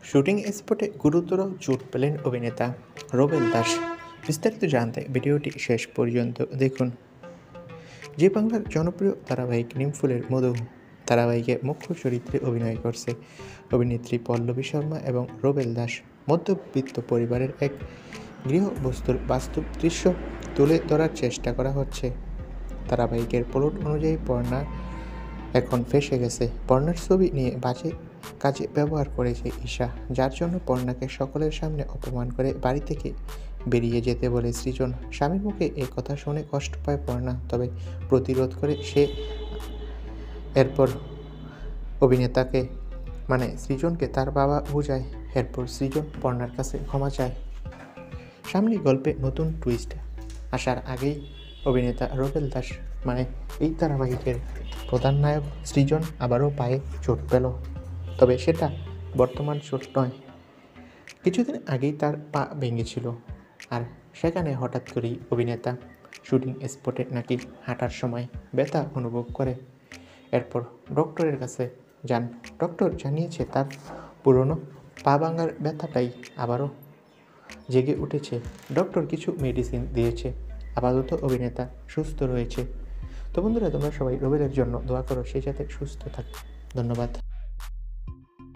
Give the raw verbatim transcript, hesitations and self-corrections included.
Shooting স্পটে গুরুতর চোট পেলেন অভিনেতা রুবেল দাস। বিস্তারিত জানতে ভিডিওটি শেষ পর্যন্ত দেখুন। জি বাংলার জনপ্রিয় ধারাবাহিক নিমফুলের মধু ধারাবাহিকে মুখ্য চরিত্রে অভিনয় করছে অভিনেত্রী পল্লবী শর্মা এবং রুবেল দাস। মধ্যবিত্ত পরিবারের এক গৃহবস্তুর বাস্তব দৃশ্য তুলে ধরার চেষ্টা করা হচ্ছে। ধারাবাহিকের প্লট অনুযায়ী পর্ণা এখন ফেঁসে গেছে। পর্ণার ছবি নিয়ে বাজে কাজে ব্যবহার করেছে ঈশা, যার জন্য পর্ণাকে সকলের সামনে অপমান করে বাড়ি থেকে বেরিয়ে যেতে বলে সৃজন। স্বামীর মুখে এই কথা শুনে কষ্ট পায় পর্ণা, তবে প্রতিরোধ করে সে এরপর অভিনেতাকে মানে সৃজনকে তার বাবা বোঝায়। এরপর সৃজন পর্ণার কাছে ক্ষমা চায়। সামনে গল্পে নতুন টুইস্ট আসার আগেই অভিনেতা রুবেল দাস মানে এই ধারাবাহিকের প্রধান নায়ক সৃজন আবারও পায়ে চোট পেল, তবে সেটা বর্তমান চোট নয়। কিছুদিন আগেই তার পা ভেঙেছিল, আর সেখানে হঠাৎ করেই অভিনেতা শুটিং স্পটে নাকি হাঁটার সময় ব্যথা অনুভব করে। এরপর ডক্টরের কাছে যান। ডক্টর জানিয়েছে তার পুরনো পা ভাঙার ব্যথাটাই আবারও জেগে উঠেছে। ডক্টর কিছু মেডিসিন দিয়েছে। আপাতত অভিনেতা সুস্থ রয়েছে। তো বন্ধুরা, তোমরা সবাই রুবেলের জন্য দোয়া করো, সে যাতে সুস্থ থাকে। ধন্যবাদ।